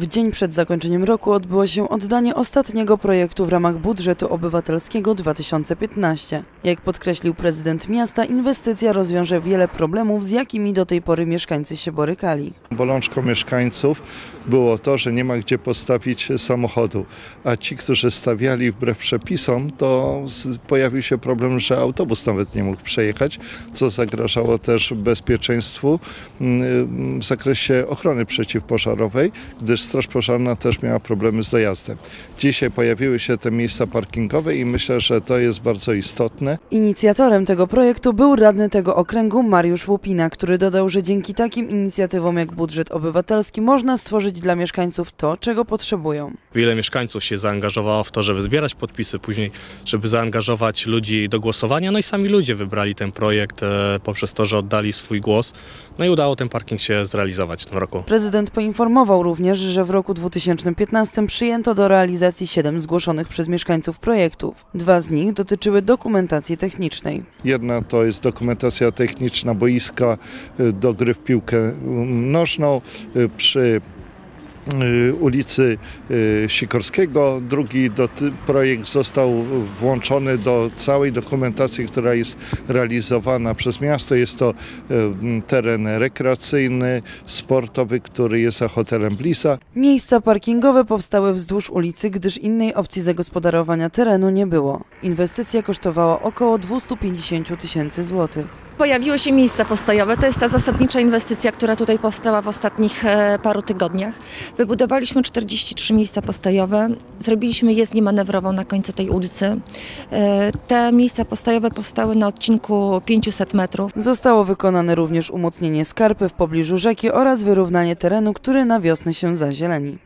W dzień przed zakończeniem roku odbyło się oddanie ostatniego projektu w ramach budżetu obywatelskiego 2015. Jak podkreślił prezydent miasta, inwestycja rozwiąże wiele problemów, z jakimi do tej pory mieszkańcy się borykali. Bolączką mieszkańców było to, że nie ma gdzie postawić samochodu, a ci, którzy stawiali wbrew przepisom, to pojawił się problem, że autobus nawet nie mógł przejechać, co zagrażało też bezpieczeństwu w zakresie ochrony przeciwpożarowej, gdyż Straż Pożarna też miała problemy z dojazdem. Dzisiaj pojawiły się te miejsca parkingowe i myślę, że to jest bardzo istotne. Inicjatorem tego projektu był radny tego okręgu Mariusz Łupina, który dodał, że dzięki takim inicjatywom jak budżet obywatelski można stworzyć dla mieszkańców to, czego potrzebują. Wiele mieszkańców się zaangażowało w to, żeby zbierać podpisy, później żeby zaangażować ludzi do głosowania, no i sami ludzie wybrali ten projekt poprzez to, że oddali swój głos, no i udało ten parking się zrealizować w tym roku. Prezydent poinformował również, że w roku 2015 przyjęto do realizacji 7 zgłoszonych przez mieszkańców projektów. 2 z nich dotyczyły dokumentacji technicznej. Jedna to jest dokumentacja techniczna boiska do gry w piłkę nożną przy ulicy Sikorskiego. Drugi projekt został włączony do całej dokumentacji, która jest realizowana przez miasto. Jest to teren rekreacyjny, sportowy, który jest za hotelem Blisa. Miejsca parkingowe powstały wzdłuż ulicy, gdyż innej opcji zagospodarowania terenu nie było. Inwestycja kosztowała około 250 000 złotych. Pojawiły się miejsca postojowe. To jest ta zasadnicza inwestycja, która tutaj powstała w ostatnich paru tygodniach. Wybudowaliśmy 43 miejsca postojowe. Zrobiliśmy jezdnię manewrową na końcu tej ulicy. Te miejsca postojowe powstały na odcinku 500 metrów. Zostało wykonane również umocnienie skarpy w pobliżu rzeki oraz wyrównanie terenu, który na wiosnę się zazieleni.